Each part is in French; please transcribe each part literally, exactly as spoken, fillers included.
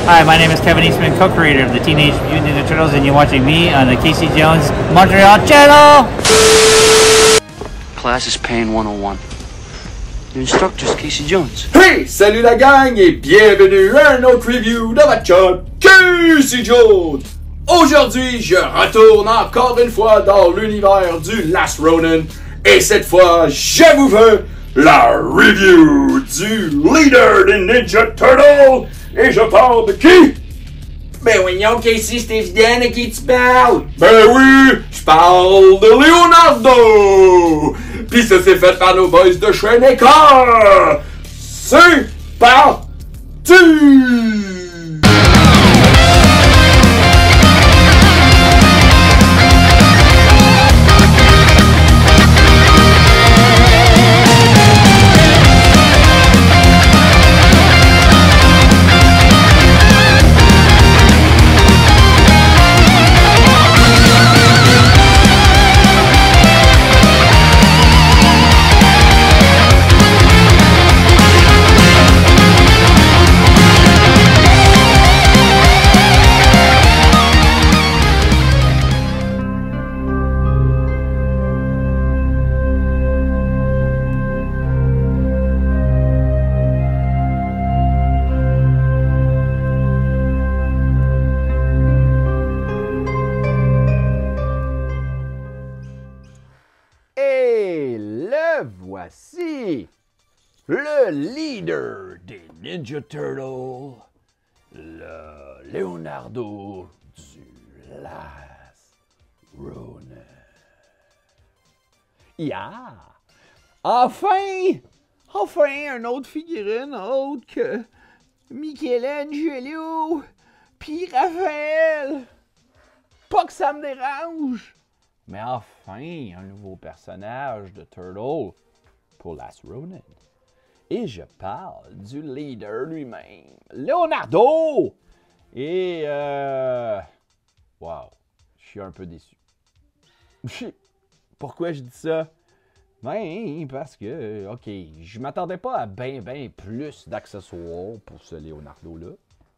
Hi, my name is Kevin Eastman, co-creator of the Teenage Mutant Ninja Turtles, and you're watching me on the Casey Jones Montreal channel! Class is Pain one oh one. Your instructor's Casey Jones. Hey! Salut la gang et bienvenue à un autre review de votre chum, Casey Jones! Aujourd'hui, je retourne encore une fois dans l'univers du Last Ronin et cette fois, je vous fais la review du leader des Ninja Turtles et je parle de qui? Ben voyons, Casey, c'est évident de qui tu parles! Ben oui, je parle de Leonardo! Pis ça c'est fait par nos boys de Shrenecker! C'est parti! Voici le leader des Ninja Turtles, le Leonardo du Last Ronin. Yeah! Enfin! Enfin, un autre figurine autre que Michelangelo puis Raphaël! Pas que ça me dérange! Mais enfin, un nouveau personnage de Turtle pour Last Ronin. Et je parle du leader lui-même, Leonardo! Et euh... wow, je suis un peu déçu. Pourquoi je dis ça? Ben, parce que, ok, je m'attendais pas à ben ben plus d'accessoires pour ce Leonardo-là.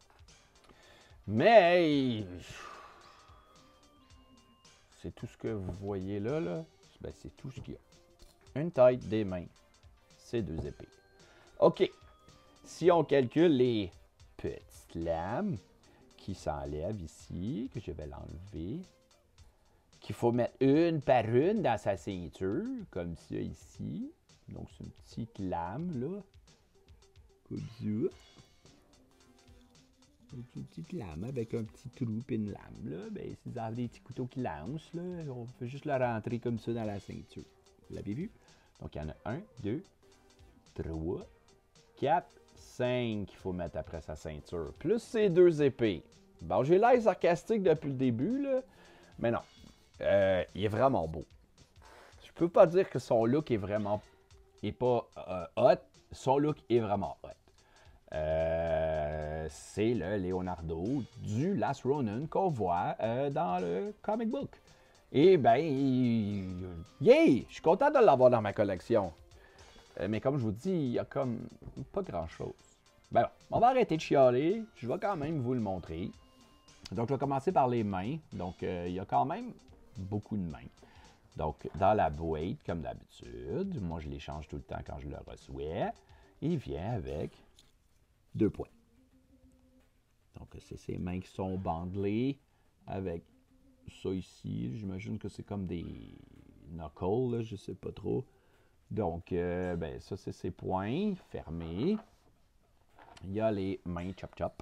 Mais... c'est tout ce que vous voyez là, là. Ben, c'est tout ce qu'il y a. Une tête, des mains, c'est deux épées. OK. Si on calcule les petites lames qui s'enlèvent ici, que je vais l'enlever, qu'il faut mettre une par une dans sa ceinture, comme ça ici. Donc, c'est une petite lame, là. Comme ça. Une petite lame avec un petit trou et une lame, là. Ben, si vous avez des petits couteaux qui lancent, là, on peut juste le rentrer comme ça dans la ceinture. Vous l'avez vu? Donc, il y en a un, deux, trois, quatre, cinq qu'il faut mettre après sa ceinture. Plus ces deux épées. Bon, j'ai l'air sarcastique depuis le début, là. Mais non. Euh, il est vraiment beau. Je peux pas dire que son look est vraiment... est pas euh, hot. Son look est vraiment hot. Euh, c'est le Leonardo du Last Ronin qu'on voit euh, dans le comic book. Et ben, yay! Je suis content de l'avoir dans ma collection. Euh, mais comme je vous dis, il y a comme pas grand-chose. Ben, on va arrêter de chialer. Je vais quand même vous le montrer. Donc, je vais commencer par les mains. Donc, euh, il y a quand même beaucoup de mains. Donc, dans la boîte, comme d'habitude, moi, je les change tout le temps quand je le reçois. Il vient avec deux points. Donc, c'est ces mains qui sont bandelées avec ça ici. J'imagine que c'est comme des knuckles, là, je sais pas trop. Donc, euh, ben, ça, c'est ses poings fermés. Il y a les mains chop-chop.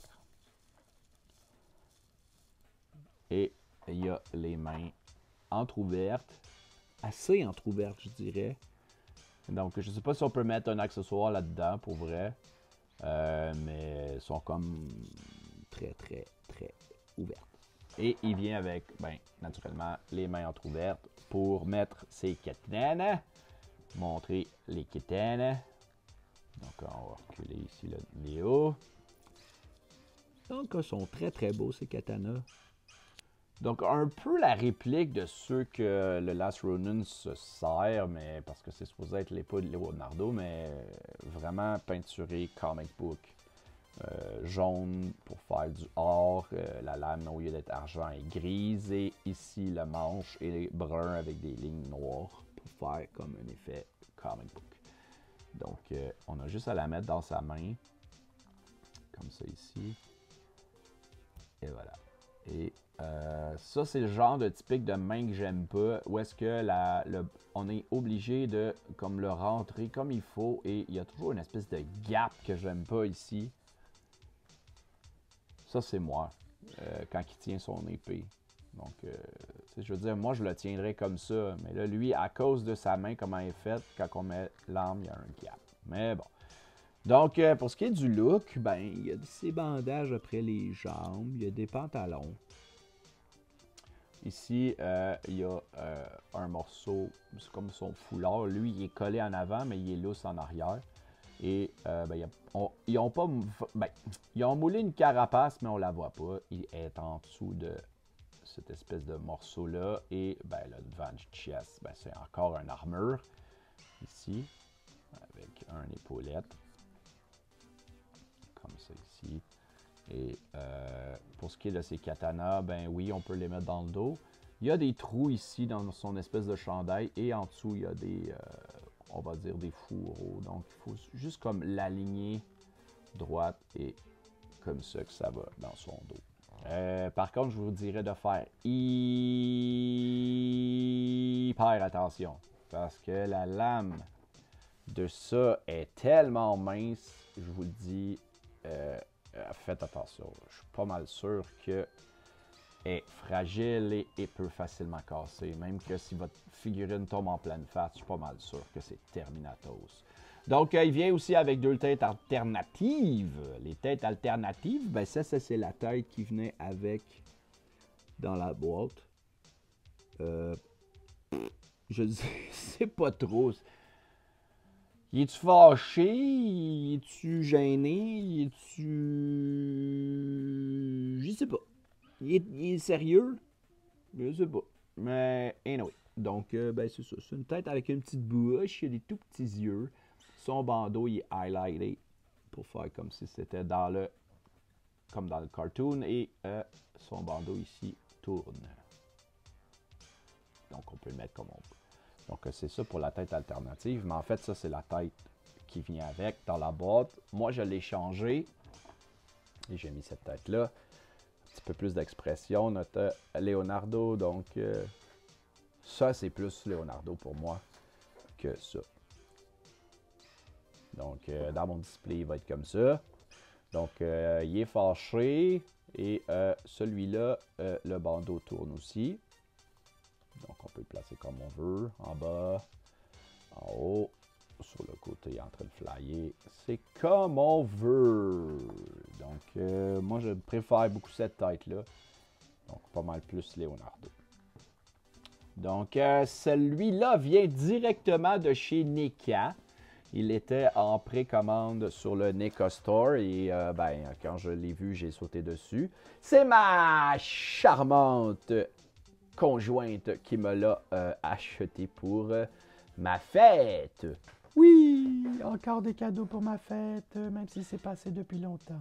Et il y a les mains entrouvertes. Assez entrouvertes, je dirais. Donc, je sais pas si on peut mettre un accessoire là-dedans, pour vrai. Euh, mais elles sont comme très, très, très ouvertes. Et il vient avec, ben, naturellement, les mains entrouvertes pour mettre ses katanas. Montrer les katanas. Donc, on va reculer ici le Léo. Donc, ils sont très, très beaux, ces katanas. Donc, un peu la réplique de ceux que le Last Ronin se sert, mais parce que c'est supposé être l'épée de Leonardo, mais vraiment peinturé comic book. Euh, jaune pour faire du or. Euh, la lame, au lieu d'être argent, est grise. Et ici, le manche est brun avec des lignes noires pour faire comme un effet comic book. Donc, euh, on a juste à la mettre dans sa main. Comme ça ici. Et voilà. Et euh, ça, c'est le genre de typique de main que j'aime pas. Où est-ce que la, le, on est obligé de comme le rentrer comme il faut. Et il y a toujours une espèce de gap que j'aime pas ici. Ça, c'est moi. Euh, quand il tient son épée. Donc, euh, je veux dire, moi, je le tiendrais comme ça. Mais là, lui, à cause de sa main, comment elle est faite, quand on met l'arme, il y a un gap. Mais bon. Donc, euh, pour ce qui est du look, ben, il y a ces bandages après les jambes, il y a des pantalons. Ici, euh, il y a euh, un morceau, c'est comme son foulard. Lui, il est collé en avant, mais il est lousse en arrière. Et, euh, ben, il y a, on, ils ont pas, ben, ils ont moulé une carapace, mais on la voit pas. Il est en dessous de cette espèce de morceau-là. Et, ben, le devant du chest, ben, c'est encore un armure. Ici, avec un épaulette. Comme ça ici. Et euh, pour ce qui est de ces katanas, ben oui, on peut les mettre dans le dos. Il y a des trous ici dans son espèce de chandail et en dessous, il y a des, euh, on va dire des fourreaux. Donc, il faut juste comme l'aligner droite et comme ça que ça va dans son dos. Euh, par contre, je vous dirais de faire hyper attention parce que la lame de ça est tellement mince, je vous le dis. Euh, faites attention, je suis pas mal sûr que est fragile et, et peut facilement casser. Même que si votre figurine tombe en pleine face, je suis pas mal sûr que c'est Terminatos. Donc, euh, il vient aussi avec deux têtes alternatives. Les têtes alternatives, ben ça, ça c'est la tête qui venait avec dans la boîte. Euh, je sais pas trop. Il est-tu fâché? Il est-tu gêné? Il est-tu... Je sais pas. Il est, il est sérieux? Je sais pas. Mais, anyway. Donc, euh, ben c'est ça. C'est une tête avec une petite bouche. Il a des tout petits yeux. Son bandeau, il est highlighté pour faire comme si c'était dans le... comme dans le cartoon. Et euh, son bandeau ici tourne. Donc, on peut le mettre comme on veut. Donc, c'est ça pour la tête alternative. Mais en fait, ça, c'est la tête qui vient avec dans la boîte. Moi, je l'ai changé. Et j'ai mis cette tête-là. Un petit peu plus d'expression. Notre Leonardo. Donc, euh, ça, c'est plus Leonardo pour moi que ça. Donc, euh, dans mon display, il va être comme ça. Donc, euh, il est fâché. Et euh, celui-là, euh, le bandeau tourne aussi. Donc, on peut le placer comme on veut, en bas, en haut, sur le côté, en train de flyer. C'est comme on veut. Donc, euh, moi, je préfère beaucoup cette tête-là. Donc, pas mal plus Leonardo. Donc, euh, celui-là vient directement de chez NECA. Il était en précommande sur le NECA Store et euh, ben, quand je l'ai vu, j'ai sauté dessus. C'est ma charmante conjointe qui me l'a euh, acheté pour euh, ma fête. Oui, encore des cadeaux pour ma fête, même si c'est passé depuis longtemps.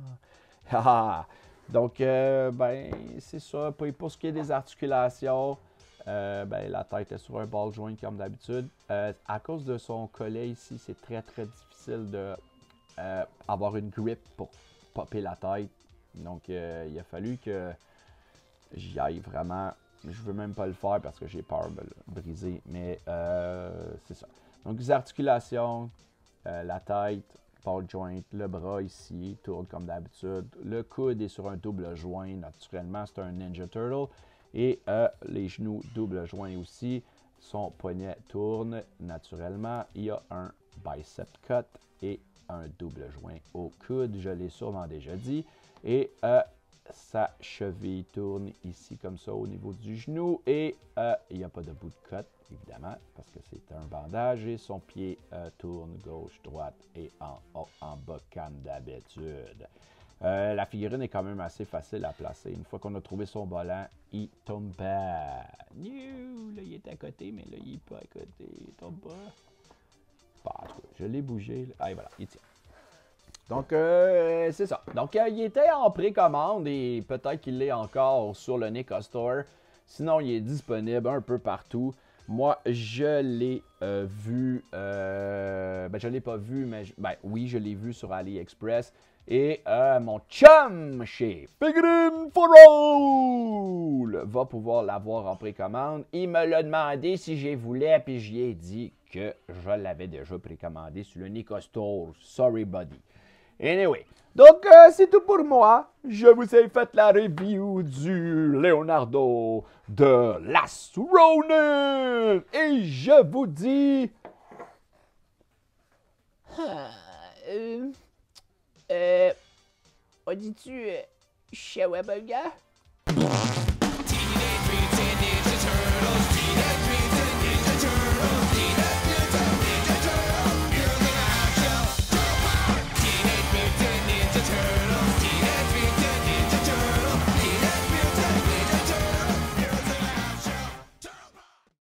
Donc, euh, ben, c'est ça. Pour ce qui est des articulations, euh, ben, la tête est sur un ball joint comme d'habitude. Euh, à cause de son collet ici, c'est très, très difficile de euh, avoir une grip pour popper la tête. Donc, euh, il a fallu que j'y aille vraiment. Je veux même pas le faire parce que j'ai peur de le briser, mais euh, c'est ça. Donc, les articulations, euh, la tête, ball joint, le bras ici, tourne comme d'habitude. Le coude est sur un double joint, naturellement, c'est un Ninja Turtle. Et euh, les genoux, double joint aussi. Son poignet tourne naturellement. Il y a un bicep cut et un double joint au coude, je l'ai sûrement déjà dit. Et euh, sa cheville tourne ici comme ça au niveau du genou et euh, il n'y a pas de bout de cut évidemment parce que c'est un bandage et son pied euh, tourne gauche, droite et en haut, en bas comme d'habitude. Euh, la figurine est quand même assez facile à placer. Une fois qu'on a trouvé son volant, il tombe pas. New! Là, il est à côté, mais là, il n'est pas à côté. Il tombe pas. Bah, je l'ai bougé. Là. Ah, et voilà, il tient. Donc, euh, c'est ça. Donc, euh, il était en précommande et peut-être qu'il l'est encore sur le NECA Store. Sinon, il est disponible un peu partout. Moi, je l'ai euh, vu, euh, ben je l'ai pas vu, mais je, ben oui, je l'ai vu sur AliExpress. Et euh, mon chum chez Figurine for All va pouvoir l'avoir en précommande. Il me l'a demandé si j'y voulais, puis j'y ai dit que je l'avais déjà précommandé sur le NECA Store. Sorry, buddy. Anyway, donc euh, c'est tout pour moi. Je vous ai fait la review du Leonardo de Last Ronin. Et je vous dis... Ah, euh... Euh... On dit-tu... Euh, Shawabaga?